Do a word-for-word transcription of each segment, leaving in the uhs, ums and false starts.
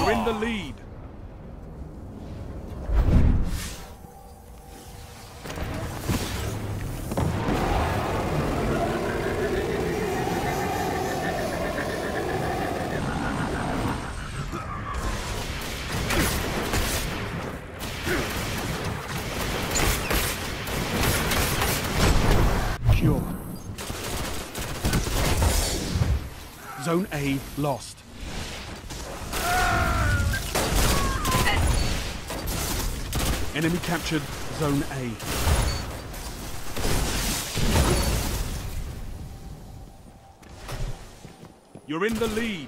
You're in the lead. Zone A lost. Enemy captured Zone A. You're in the lead.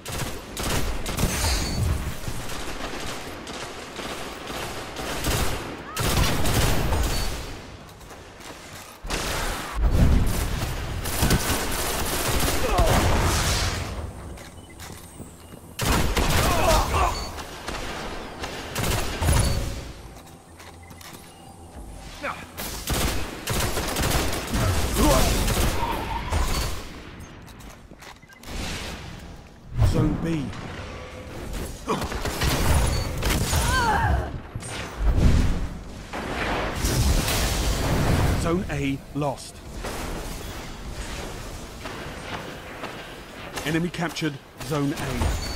Zone B. Zone A lost. Enemy captured Zone A.